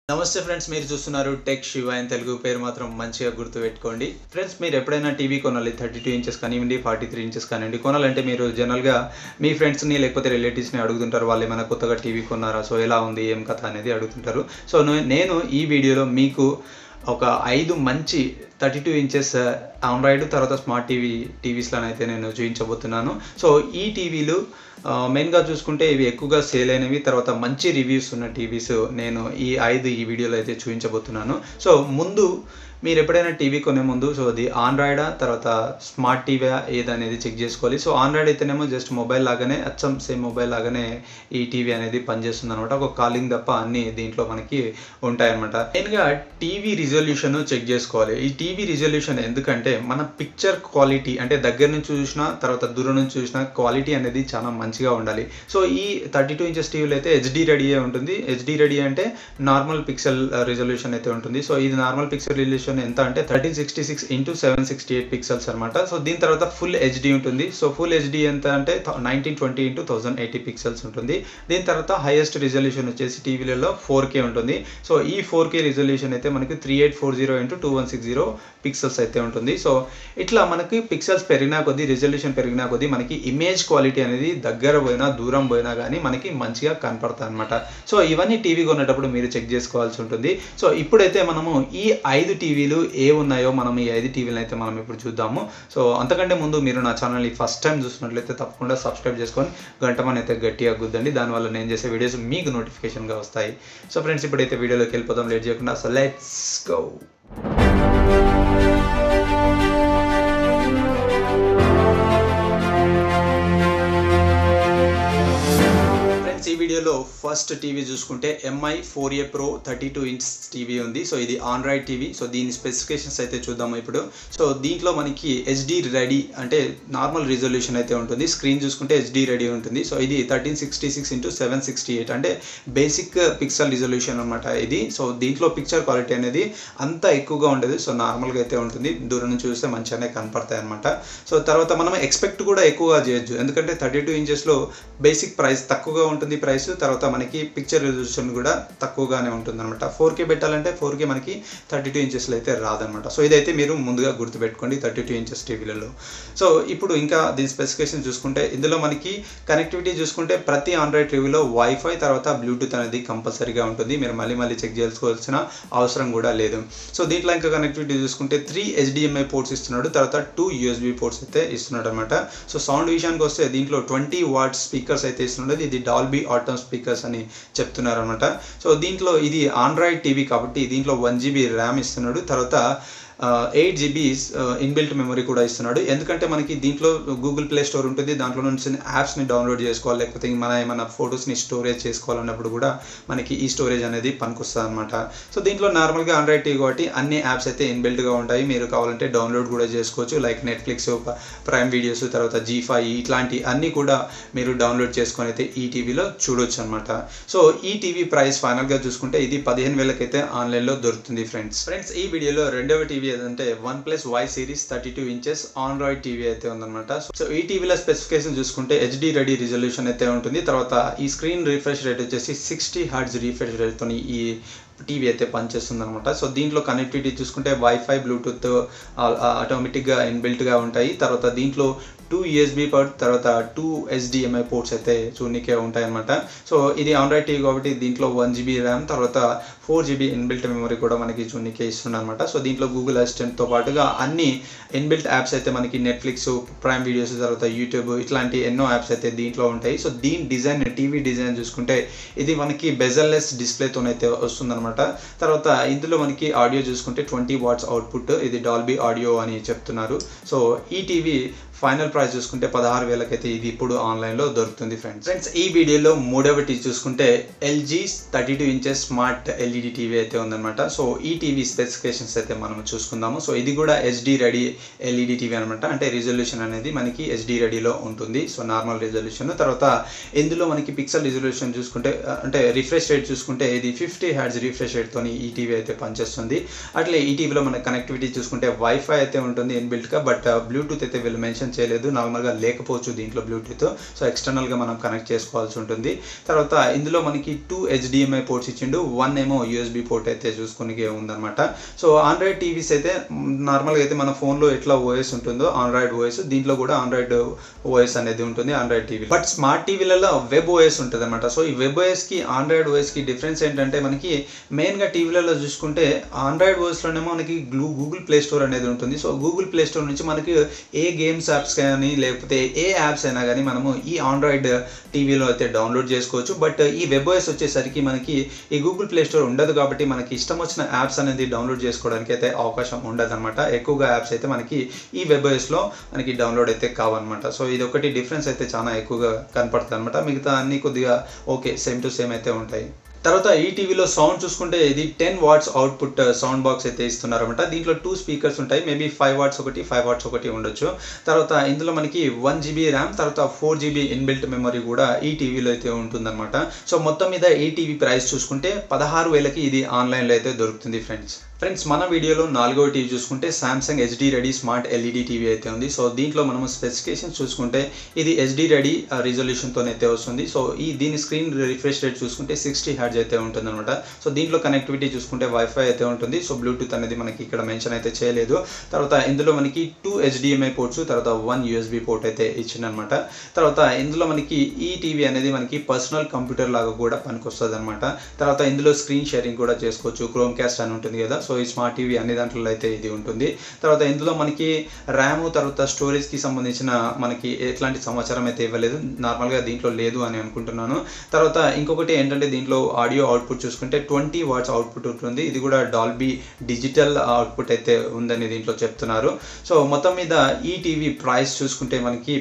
నమస్తే ఫ్రెండ్స్, మీరు చూస్తున్నారు టెక్ శివ ఇన్ తెలుగు. పేరు మాత్రం మంచిగా గుర్తుపెట్టుకోండి. ఫ్రెండ్స్, మీరు ఎప్పుడైనా టీవీ కొనాలి, 32 ఇంచెస్ కానివ్వండి, 43 ఇంచెస్ కానివ్వండి, కొనాలంటే మీరు జనరల్గా మీ ఫ్రెండ్స్ని లేకపోతే రిలేటివ్స్ని అడుగుతుంటారు. వాళ్ళు ఏమైనా కొత్తగా టీవీ కొన్నారా, సో ఎలా ఉంది, ఏం కథ అనేది అడుగుతుంటారు. సో నేను ఈ వీడియోలో మీకు ఒక 5 మంచి 32 ఇంచెస్ ఆండ్రాయిడ్ తర్వాత స్మార్ట్ టీవీస్లోనైతే నేను చూపించబోతున్నాను. సో ఈ టీవీలు మెయిన్గా చూసుకుంటే ఇవి ఎక్కువగా సేల్ అయినవి, తర్వాత మంచి రివ్యూస్ ఉన్న టీవీస్ నేను ఈ వీడియోలో అయితే చూపించబోతున్నాను. సో ముందు మీరు ఎప్పుడైనా టీవీ కొనే ముందు సో అది ఆండ్రాయిడా తర్వాత స్మార్ట్ టీవీ ఏదనేది చెక్ చేసుకోవాలి. సో ఆండ్రాయిడ్ అయితేనేమో జస్ట్ మొబైల్ లాగానే అచ్చం సేమ్ మొబైల్ లాగానే ఈ టీవీ అనేది పనిచేస్తుంది అనమాట. ఒక కాలింగ్ తప్ప అన్ని దీంట్లో మనకి ఉంటాయన్నమాట. మెయిన్గా టీవీ రిజల్యూషన్ చెక్ చేసుకోవాలి. ఈ టీవీ రిజల్యూషన్ ఎందుకంటే మన పిక్చర్ క్వాలిటీ అంటే దగ్గర నుంచి చూసినా తర్వాత దూరం నుంచి చూసినా క్వాలిటీ అనేది చాలా మంచిగా ఉండాలి. సో ఈ 32 ఇంచెస్ టీవీలో అయితే హెచ్డి రెడీ ఉంటుంది. హెచ్డి రెడీ అంటే నార్మల్ పిక్సెల్ రిజల్యూషన్ అయితే ఉంటుంది. సో ఇది నార్మల్ పిక్సెల్ రిజల్యూషన్ ఎంత అంటే 1366 × 768 పిక్సెల్స్ అనమాట. సో దీని తర్వాత ఫుల్ హెచ్డి ఉంటుంది. సో ఫుల్ హెచ్డి ఎంత అంటే 1920 × 1080 పిక్సెల్స్ ఉంటుంది. దీని తర్వాత హైయెస్ట్ రిజల్యూషన్ వచ్చేసి టీవీలలో 4K ఉంటుంది. సో ఈ 4K రిజల్యూషన్ అయితే మనకి 3840 × 2160 పిక్సెల్స్ అయితే ఉంటుంది. సో ఇట్లా మనకి పిక్సెల్స్ పెరిగినా కొద్దీ, రిజల్యూషన్ పెరిగినా కొద్దీ మనకి ఇమేజ్ క్వాలిటీ అనేది దగ్గర పోయినా దూరం పోయినా కానీ మనకి మంచిగా కనపడతాయి అనమాట. సో ఇవన్నీ టీవీ కొనేటప్పుడు మీరు చెక్ చేసుకోవాల్సి ఉంటుంది. సో ఇప్పుడైతే మనము ఈ 5 టీవీలు ఉన్నాయో మనం ఈ 5 టీవీలను అయితే మనం ఇప్పుడు చూద్దాము. సో అంతకంటే ముందు మీరు నా ఛానల్ని ఫస్ట్ టైం చూసినట్లయితే తప్పకుండా సబ్స్క్రైబ్ చేసుకొని గంటమని అయితే గట్టిగా గుద్దండి. దానివల్ల నేను చేసే వీడియోస్ మీకు నోటిఫికేషన్గా వస్తాయి. సో ఫ్రెండ్స్, ఇప్పుడైతే వీడియోలోకి వెళ్ళిపోదాం లేట్ చేయకుండా. So let's go. ఈ వీడియోలో ఫస్ట్ టీవీ చూసుకుంటే MI 4A Pro 32 inch TV ఉంది. సో ఇది ఆండ్రాయిడ్ టీవీ. సో దీని స్పెసిఫికేషన్స్ అయితే చూద్దాము ఇప్పుడు. సో దీంట్లో మనకి హెచ్డి రెడీ అంటే నార్మల్ రిజల్యూషన్ అయితే ఉంటుంది. స్క్రీన్ చూసుకుంటే హెచ్డి రెడీ ఉంటుంది. సో ఇది 1366 × 768 అంటే బేసిక్ పిక్సెల్ రిజల్యూషన్ అనమాట ఇది. సో దీంట్లో పిక్చర్ క్వాలిటీ అనేది అంత ఎక్కువగా ఉండదు. సో నార్మల్గా అయితే ఉంటుంది. దూరం నుంచి చూస్తే మంచిగానే కనపడతాయి అనమాట. సో తర్వాత మనం ఎక్స్పెక్ట్ కూడా ఎక్కువగా చేయొచ్చు, ఎందుకంటే 32 ఇంచెస్లో బేసిక్ ప్రైస్ తక్కువగా ఉంటుంది. ప్రైస్ తర్వాత మనకి పిక్చర్ రిజల్యూషన్ కూడా తక్కువగానే ఉంటుంది అనమాట. 4K పెట్టాలంటే 4K మనకి 32 ఇంచెస్లో అయితే రాదనమాట. సో ఇదైతే మీరు ముందుగా గుర్తుపెట్టుకోండి 32 ఇంచెస్ టీవీలలో. సో ఇప్పుడు ఇంకా దీని స్పెసిఫికేషన్ చూసుకుంటే ఇందులో మనకి కనెక్టివిటీ చూసుకుంటే ప్రతి ఆండ్రాయిడ్ టీవీలో వైఫై తర్వాత బ్లూటూత్ అనేది కంపల్సరీగా ఉంటుంది. మీరు మళ్ళీ చెక్ చేసుకోవాల్సిన అవసరం కూడా లేదు. సో దీంట్లో ఇంకా కనెక్టివిటీ చూసుకుంటే 3 HDMI పోర్ట్స్ ఇస్తున్నాడు, తర్వాత 2 USB పోర్ట్స్ అయితే ఇస్తున్నాడు అనమాట. సో సౌండ్ విషయానికి వస్తే దీంట్లో 20 వాట్స్ స్పీకర్స్ అయితే ఇస్తున్నాడు. ఇది డాల్బీ ఆటమ్ స్పీకర్స్ అని చెప్తున్నారు అనమాట. సో దీంట్లో ఇది ఆండ్రాయిడ్ టీవీ కాబట్టి దీంట్లో 1 GB ర్యామ్ ఇస్తున్నాడు. తర్వాత 8 GB ఇన్బిల్ట్ మెమరీ కూడా ఇస్తున్నాడు. ఎందుకంటే మనకి దీంట్లో గూగుల్ ప్లే స్టోర్ ఉంటుంది. దాంట్లో నుంచి యాప్స్ని డౌన్లోడ్ చేసుకోవాలి, లేకపోతే మన ఏమైనా ఫొటోస్ని స్టోరేజ్ చేసుకోవాలన్నప్పుడు కూడా మనకి ఈ స్టోరేజ్ అనేది పనికొస్తుంది అనమాట. సో దీంట్లో నార్మల్గా ఆండ్రాయిడ్ టీవీ కాబట్టి అన్ని యాప్స్ అయితే ఇన్బిల్ట్గా ఉంటాయి. మీరు కావాలంటే డౌన్లోడ్ కూడా చేసుకోవచ్చు, లైక్ నెట్ఫ్లిక్స్, ప్రైమ్ వీడియోస్, తర్వాత G5 ఇట్లాంటి అన్నీ కూడా మీరు డౌన్లోడ్ చేసుకొని అయితే ఈ టీవీలో చూడొచ్చు అనమాట. సో ఈ టీవీ ప్రైస్ ఫైనల్గా చూసుకుంటే ఇది 15,000 అయితే ఆన్లైన్లో దొరుకుతుంది ఫ్రెండ్స్. ఈ వీడియోలో రెండవ టీవీ ఏదంటే OnePlus Y Series 32 inches android TV అయితే ఉందన్నమాట. సో ఈ టీవీలో స్పెసిఫికేషన్ చూసుకుంటే హెచ్డి రెడీ రిజల్యూషన్ అయితే ఉంటుంది. తర్వాత ఈ స్క్రీన్ రిఫ్రెష్ రేట్ వచ్చేసి 60 Hz రిఫ్రెష్ రేట్తో ఈ టీవీ అయితే పనిచేస్తుంది అనమాట. సో దీంట్లో కనెక్టివిటీ చూసుకుంటే వైఫై, బ్లూటూత్ ఆటోమేటిక్గా ఇన్బిల్ట్గా ఉంటాయి. తర్వాత దీంట్లో 2 USB పోర్ట్ తర్వాత 2 HDMI పోర్ట్స్ అయితే చూనికే ఉంటాయి అనమాట. సో ఇది ఆండ్రాయిడ్ టీవీ కాబట్టి దీంట్లో 1 GB ర్యామ్ తర్వాత 4 GB ఇన్బిల్ట్ మెమరీ కూడా మనకి చూనికే ఇస్తుంది అనమాట. సో దీంట్లో గూగుల్ అసిస్టెంట్తో పాటుగా అన్ని ఇన్బిల్ట్ యాప్స్ అయితే మనకి నెట్ఫ్లిక్స్, ప్రైమ్ వీడియోస్, తర్వాత యూట్యూబ్ ఇట్లాంటి ఎన్నో యాప్స్ అయితే దీంట్లో ఉంటాయి. సో దీని డిజైన్, టీవీ డిజైన్ చూసుకుంటే ఇది మనకి బెజల్లెస్ డిస్ప్లేతోనైతే వస్తుందన్నమాట. తర్వాత ఇందులో మనకి ఆడియో చూసుకుంటే 20 వాట్స్ అవుట్పుట్, ఇది డాల్బీ ఆడియో అని చెప్తున్నారు. సో ఈ టీవీ ఫైనల్ ప్రైస్ చూసుకుంటే 16,000 అయితే ఇది ఇప్పుడు ఆన్లైన్లో దొరుకుతుంది ఫ్రెండ్స్. ఈ వీడియోలో మూడవ టీవీ చూసుకుంటే LG 32 inches smart LED TV అయితే ఉందన్నమాట. సో ఈ టీవీ స్పెసిఫికేషన్స్ అయితే మనం చూసుకుందాము. సో ఇది కూడా హెచ్డి రెడీ LED టీవీ అనమాట. అంటే రిజల్యూషన్ అనేది మనకి హెచ్డి రెడీలో ఉంటుంది. So normal resolution. తర్వాత ఇందులో మనకి పిక్సెల్ రిజల్యూషన్ చూసుకుంటే అంటే రిఫ్రెష్ రేట్ చూసుకుంటే ఇది 50 Hz రిఫ్రెష్ రేట్తో ఈ టీవీ అయితే పనిచేస్తుంది. అట్లే ఈ టీవీలో మన కనెక్టివిటీ చూసుకుంటే వైఫై అయితే ఉంటుంది ఇన్బిల్ట్గా, బట్ బ్లూటూత్ అయితే వీళ్ళు మెన్షన్ మెన్షన్ చేయలేదు, నార్మల్గా లేకపోవచ్చు దీంట్లో బ్లూటూత్. సో ఎక్స్టర్నల్గా మనం కనెక్ట్ చేసుకోవాల్సి ఉంటుంది. తర్వాత ఇందులో మనకి 2 HDMI పోర్ట్స్ ఇచ్చిండు, 1 ఏమో USB పోర్ట్ అయితే చూసుకునే ఉందన్నమాట. సో ఆండ్రాయిడ్ టీవీస్ అయితే నార్మల్గా అయితే మన ఫోన్లో ఎట్లా ఓఎస్ ఉంటుందో ఆండ్రాయిడ్ ఓఎస్, దీంట్లో కూడా ఆండ్రాయిడ్ ఓఎస్ అనేది ఉంటుంది ఆండ్రాయిడ్ టీవీ. బట్ స్మార్ట్ టీవీలలో వెబ్ ఓఎస్ ఉంటుంది అనమాట. సో ఈ వెబ్ ఓఎస్కి ఆండ్రాయిడ్ ఓఎస్కి డిఫరెన్స్ ఏంటంటే మనకి మెయిన్గా టీవీలలో చూసుకుంటే ఆండ్రాయిడ్ ఓఎస్లోనేమో మనకి గూగుల్ ప్లే స్టోర్ అనేది ఉంటుంది. సో గూగుల్ ప్లే స్టోర్ నుంచి మనకి ఏ గేమ్స్ యాప్స్ కానీ లేకపోతే ఏ యాప్స్ అయినా కానీ మనము ఈ ఆండ్రాయిడ్ టీవీలో అయితే డౌన్లోడ్ చేసుకోవచ్చు. బట్ ఈ వెబ్ ఓఎస్ వచ్చేసరికి మనకి ఈ గూగుల్ ప్లే స్టోర్ ఉండదు కాబట్టి మనకి ఇష్టం వచ్చిన యాప్స్ అనేది డౌన్లోడ్ చేసుకోవడానికి అయితే అవకాశం ఉండదు అనమాట. ఎక్కువగా యాప్స్ అయితే మనకి ఈ వెబ్ ఓఎస్లో మనకి డౌన్లోడ్ అయితే కావన్నమాట. సో ఇది ఒకటి డిఫరెన్స్ అయితే చాలా ఎక్కువగా కనపడుతుంది అనమాట. మిగతా అన్ని కొద్దిగా ఓకే సేమ్ టు సేమ్ అయితే ఉంటాయి. తర్వాత ఈ టీవీలో సౌండ్ చూసుకుంటే ఇది 10 వాట్స్ అవుట్పుట్ సౌండ్ బాక్స్ అయితే ఇస్తున్నారన్నమాట. దీంట్లో 2 స్పీకర్స్ ఉంటాయి, మేబీ 5 వాట్స్ ఒకటి 5 వాట్స్ ఒకటి ఉండొచ్చు. తర్వాత ఇందులో మనకి 1 GB ర్యామ్, తర్వాత 4 GB ఇన్బిల్ట్ మెమరీ కూడా ఈ టీవీలో అయితే ఉంటుందన్నమాట. సో మొత్తం మీద ఈ టీవీ ప్రైస్ చూసుకుంటే 16,000కి ఇది ఆన్లైన్లో అయితే దొరుకుతుంది ఫ్రెండ్స్. మన వీడియోలో 4వ టీవీ చూసుకుంటే Samsung HD ready smart LED TV అయితే ఉంది. సో దీంట్లో మనము స్పెసిఫికేషన్స్ చూసుకుంటే ఇది HD రెడీ రిజల్యూషన్తో అయితే వస్తుంది. సో దీని స్క్రీన్ రిఫ్రెష్ రేట్ చూసుకుంటే 60 Hz అయితే ఉంటుంది అనమాట. సో దీంట్లో కనెక్టివిటీ చూసుకుంటే వైఫై అయితే ఉంటుంది. సో బ్లూటూత్ అనేది మనకి ఇక్కడ మెన్షన్ అయితే చేయలేదు. తర్వాత ఇందులో మనకి 2 HDMI పోర్ట్స్, తర్వాత 1 USB పోర్ట్ అయితే ఇచ్చిందనమాట. తర్వాత ఇందులో మనకి ఈ టీవీ అనేది మనకి పర్సనల్ కంప్యూటర్ లాగా కూడా పనికొస్తుంది అనమాట. తర్వాత ఇందులో స్క్రీన్ షేరింగ్ కూడా చేసుకోవచ్చు, క్రోమ్ క్యాస్ట్ అని ఉంటుంది కదా. సో ఈ స్మార్ట్ టీవీ అన్ని దాంట్లో అయితే ఇది ఉంటుంది. తర్వాత ఇందులో మనకి ర్యామ్ తర్వాత స్టోరేజ్కి సంబంధించిన మనకి ఎట్లాంటి సమాచారం అయితే ఇవ్వలేదు, నార్మల్గా దీంట్లో లేదు అని అనుకుంటున్నాను. తర్వాత ఇంకొకటి ఏంటంటే దీంట్లో ఆడియో అవుట్పుట్ చూసుకుంటే 20 వాట్స్ అవుట్పుట్ ఉంటుంది. ఇది కూడా డాల్బీ డిజిటల్ అవుట్పుట్ అయితే ఉందని దీంట్లో చెప్తున్నారు. సో మొత్తం మీద ఈ టీవీ ప్రైస్ చూసుకుంటే మనకి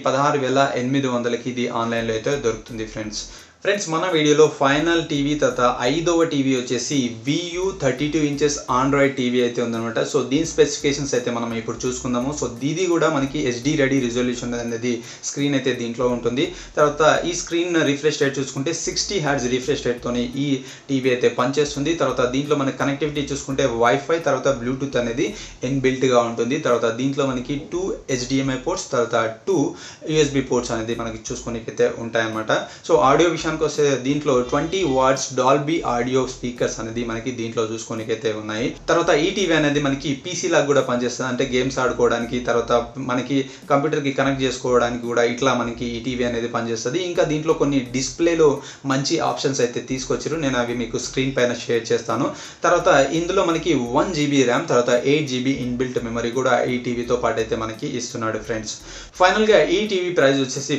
16,800కి ఇది ఆన్లైన్లో అయితే దొరుకుతుంది ఫ్రెండ్స్. మన వీడియోలో ఫైనల్ టీవీ తర్వాత 5వ టీవీ వచ్చేసి VU 32 ఇంచెస్ ఆండ్రాయిడ్ టీవీ అయితే ఉందన్నమాట. సో దీని స్పెసిఫికేషన్స్ అయితే మనం ఇప్పుడు చూసుకుందాము. సో ఇది కూడా మనకి HD రెడీ రిజల్యూషన్ అనేది స్క్రీన్ అయితే దీంట్లో ఉంటుంది. తర్వాత ఈ స్క్రీన్ రిఫ్రెష్ రేట్ చూసుకుంటే 60 Hz రిఫ్రెష్ రేట్తోని ఈ టీవీ అయితే పనిచేస్తుంది. తర్వాత దీంట్లో మన కనెక్టివిటీ చూసుకుంటే వైఫై తర్వాత బ్లూటూత్ అనేది ఇన్బిల్ట్గా ఉంటుంది. తర్వాత దీంట్లో మనకి 2 HDMI పోర్ట్స్, తర్వాత 2 USB పోర్ట్స్ అనేది మనకి చూసుకునేకైతే ఉంటాయన్నమాట. సో ఆడియో విషయానికి వస్తే దీంట్లో 20 వాట్స్ డాల్బీ ఆడియో స్పీకర్స్ అనేది మనకి దీంట్లో చూసుకోనికైతే ఉన్నాయి. తర్వాత ఈ టీవీ అనేది మనకి PC లాగా కూడా పనిచేస్తుంది, అంటే గేమ్స్ ఆడుకోవడానికి, తర్వాత మనకి కంప్యూటర్కి కనెక్ట్ చేసుకోవడానికి కూడా ఇట్లా మనకి ఈ టీవీ అనేది పనిచేస్తుంది. ఇంకా దీంట్లో కొన్ని డిస్ప్లేలో మంచి ఆప్షన్స్ అయితే తీసుకొచ్చారు, నేను అవి మీకు స్క్రీన్ పైన షేర్ చేస్తాను. తర్వాత ఇందులో మనకి 1 GB ర్యామ్, తర్వాత 8 GB ఇన్బిల్ట్ మెమరీ కూడా ఈ టీవీతో పాటు అయితే మనకి ఇస్తున్నాడు ఫ్రెండ్స్. ఫైనల్గా ఈ టీవీ ప్రైస్ వచ్చేసి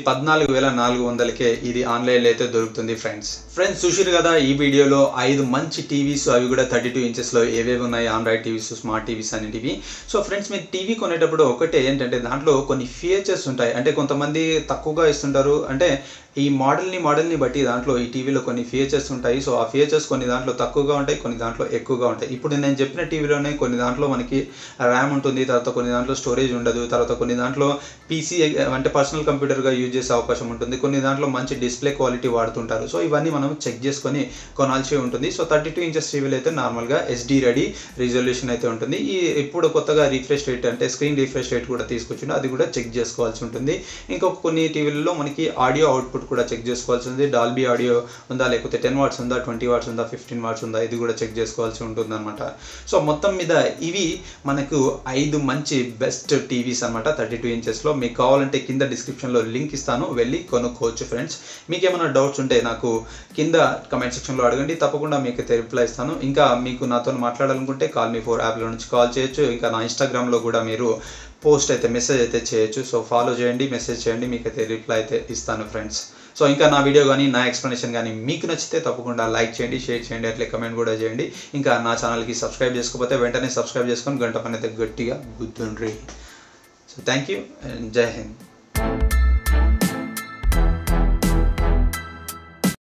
14,400కే ఇది ఆన్లైన్లో అయితే దొరుకుతుంది ఫ్రెండ్స్. చూసారు కదా ఈ వీడియోలో 5 మంచి టీవీస్, అవి కూడా 32 ఇంచెస్లో ఏవేవి ఉన్నాయి ఆండ్రాయిడ్ టీవీస్, స్మార్ట్ టీవీస్ అనేటివి. సో ఫ్రెండ్స్ మీరు టీవీ కొనేటప్పుడు ఒకటే ఏంటంటే దాంట్లో కొన్ని ఫీచర్స్ ఉంటాయి, అంటే కొంతమంది తక్కువగా ఇస్తుంటారు, అంటే ఈ మోడల్ని బట్టి దాంట్లో ఈ టీవీలో కొన్ని ఫీచర్స్ ఉంటాయి. సో ఆ ఫీచర్స్ కొన్ని దాంట్లో తక్కువగా ఉంటాయి, కొన్ని దాంట్లో ఎక్కువగా ఉంటాయి. ఇప్పుడు నేను చెప్పిన టీవీలోనే కొన్ని దాంట్లో మనకి ర్యామ్ ఉంటుంది, తర్వాత కొన్ని దాంట్లో స్టోరేజ్ ఉండదు, తర్వాత కొన్ని దాంట్లో PC అంటే పర్సనల్ కంప్యూటర్గా యూజ్ చేసే అవకాశం ఉంటుంది, కొన్ని దాంట్లో మంచి డిస్ప్లే క్వాలిటీ వాడుతుంటారు. సో ఇవన్నీ మనం చెక్ చేసుకొని కొనాల్సి ఉంటుంది. సో 32 ఇంచెస్ టీవీలో అయితే నార్మల్గా SD రెడీ రిజల్యూషన్ అయితే ఉంటుంది. ఇప్పుడు కొత్తగా రిఫ్రెష్ రేట్ అంటే స్క్రీన్ రిఫ్రెష్ రేట్ కూడా తీసుకొచ్చిండు, అది కూడా చెక్ చేసుకోవాల్సి ఉంటుంది. ఇంకొక కొన్ని టీవీలలో మనకి ఆడియో అవుట్పుట్ కూడా చెక్ చేసుకోవాల్సి ఉంది, డాల్బీ ఆడియో ఉందా, లేకపోతే 10 వాట్స్ ఉందా, 20 వాట్స్ ఉందా, 15 వాట్స్ ఉందా, ఇది కూడా చెక్ చేసుకోవాల్సి ఉంటుంది అనమాట. సో మొత్తం మీద ఇవి మనకు 5 మంచి బెస్ట్ టీవీస్ అనమాట 32 ఇంచెస్లో. మీకు కావాలంటే కింద డిస్క్రిప్షన్లో లింక్ ఇస్తాను, వెళ్ళి కొనుక్కోవచ్చు ఫ్రెండ్స్. మీకు ఏమైనా డౌట్స్ ఉంటే నాకు కింద కమెంట్ సెక్షన్లో అడగండి, తప్పకుండా మీకైతే రిప్లై ఇస్తాను. ఇంకా మీకు నాతో మాట్లాడాలనుకుంటే CallMe4 యాప్లో నుంచి కాల్ చేయొచ్చు. ఇంకా నా ఇన్స్టాగ్రామ్లో కూడా మీరు పోస్ట్ అయితే మెసేజ్ అయితే చేయొచ్చు. సో ఫాలో చేయండి, మెసేజ్ చేయండి, మీకైతే రిప్లై అయితే ఇస్తాను ఫ్రెండ్స్. సో ఇంకా నా వీడియో కానీ నా ఎక్స్ప్లెనేషన్ కానీ మీకు నచ్చితే తప్పకుండా లైక్ చేయండి, షేర్ చేయండి, అట్లే కమెంట్ కూడా చేయండి. ఇంకా నా ఛానల్కి సబ్స్క్రైబ్ చేసుకోకపోతే వెంటనే సబ్స్క్రైబ్ చేసుకొని గంట పని అయితే గట్టిగా గుర్తుండ్రి. సో థ్యాంక్ యూ అండ్ జై హింద్.